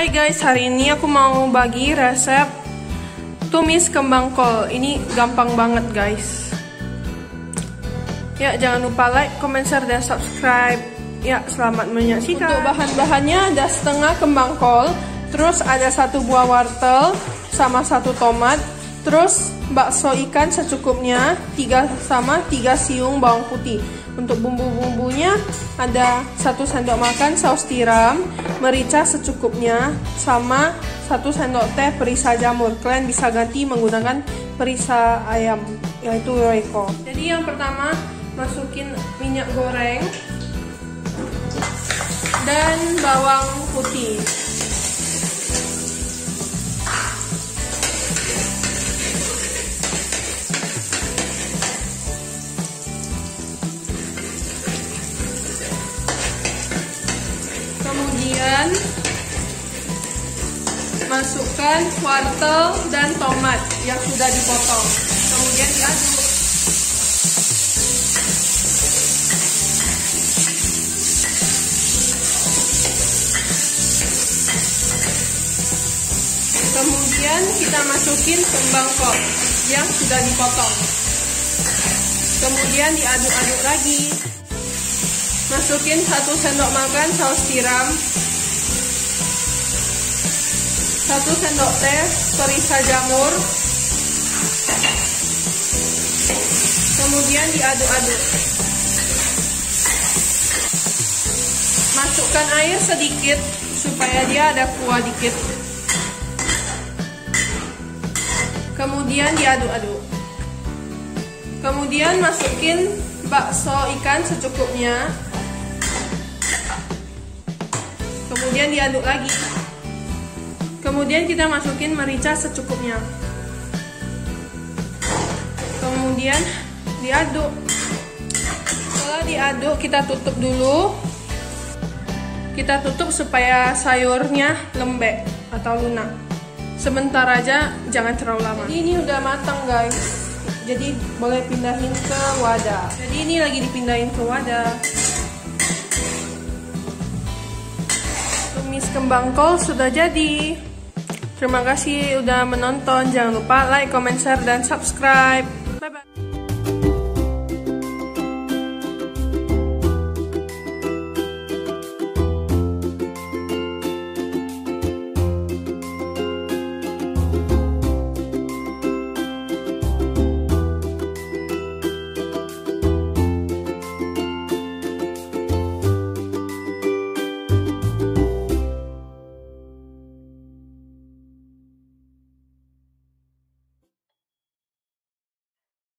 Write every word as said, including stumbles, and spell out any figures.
Hai guys, hari ini aku mau bagi resep tumis kembang kol. Ini gampang banget guys. Ya, jangan lupa like, comment, share, dan subscribe. Ya, selamat menyaksikan. Untuk bahan-bahannya ada setengah kembang kol, terus ada satu buah wortel sama satu tomat, terus bakso ikan secukupnya, tiga sama tiga siung bawang putih. Untuk bumbu-bumbunya ada satu sendok makan saus tiram, merica secukupnya, sama satu sendok teh perisa jamur. Kalian bisa ganti menggunakan perisa ayam, yaitu Royco. Jadi yang pertama, masukin minyak goreng dan bawang putih. Kemudian masukkan wortel dan tomat yang sudah dipotong. Kemudian diaduk. Kemudian kita masukin kembang kol yang sudah dipotong. Kemudian diaduk-aduk lagi. Masukin satu sendok makan saus tiram, satu sendok teh perisa jamur, kemudian diaduk-aduk. Masukkan air sedikit supaya dia ada kuah dikit. Kemudian diaduk-aduk. Kemudian masukin bakso ikan secukupnya. Kemudian diaduk lagi. Kemudian kita masukin merica secukupnya. Kemudian diaduk. Setelah diaduk, kita tutup dulu. Kita tutup supaya sayurnya lembek atau lunak. Sebentar aja, jangan terlalu lama. Jadi ini udah matang guys. Jadi boleh pindahin ke wadah. Jadi ini lagi dipindahin ke wadah. Tumis kembang kol sudah jadi. Terima kasih udah menonton. Jangan lupa like, comment, share, dan subscribe. Bye bye.